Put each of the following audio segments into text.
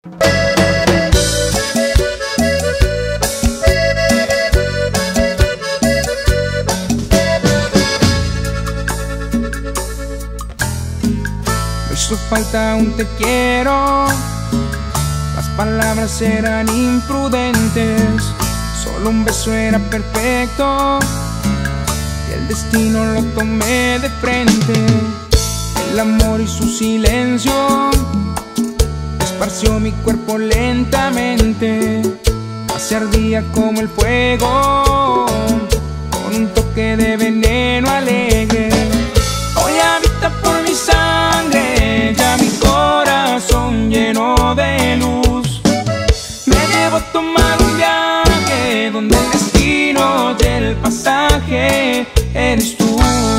No hizo falta un te quiero, las palabras eran imprudentes, solo un beso era perfecto y el destino lo tomé de frente. El amor y su silencio esparció mi cuerpo lentamente, se ardía como el fuego, con un toque de veneno alegre. Hoy habita por mi sangre, ya mi corazón lleno de luz. Me llevo a tomar un viaje donde el destino y el pasaje eres tú.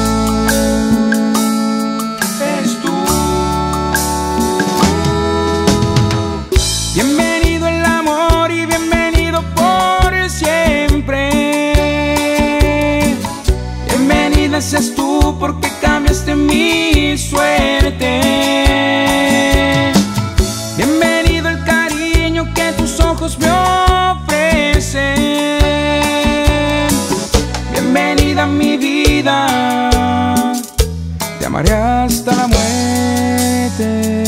Eres tú. Bienvenido el amor y bienvenido por siempre. Bienvenida seas tú porque cambiaste mi suerte. Bienvenido el cariño que tus ojos me ofrecen. Bienvenida a mi vida, te amaré hasta la muerte.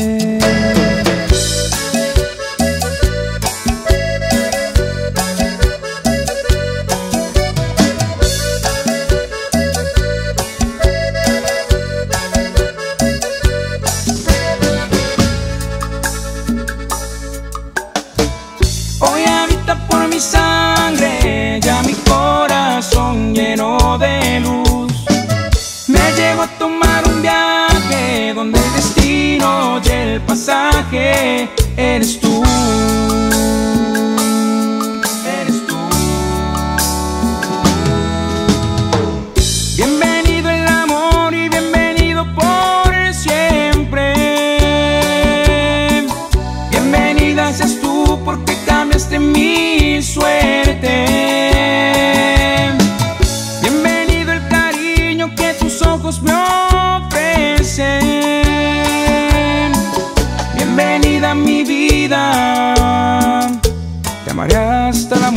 Hoy habita por mi sangre, ya mi corazón lleno de luz. Me llevo a tomar un viaje donde el destino y el pasaje eres tú. Eres tú. Bienvenido el amor y bienvenido por siempre. Bienvenida seas tú porque cambiaste mi suerte. Bienvenido el cariño que tus ojos me ofrecen. Bienvenida a mi vida, te amaré hasta la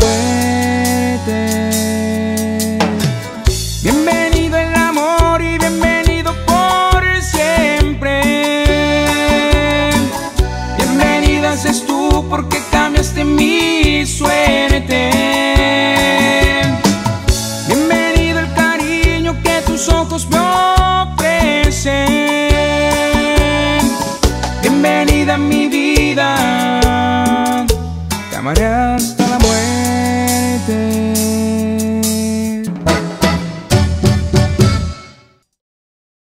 muerte. Bienvenido el amor y bienvenido por siempre. Bienvenida seas tú porque cambiaste mi suerte. Bienvenido el cariño que tus ojos me ofrecen. Bienvenida a mi vida, te amaré hasta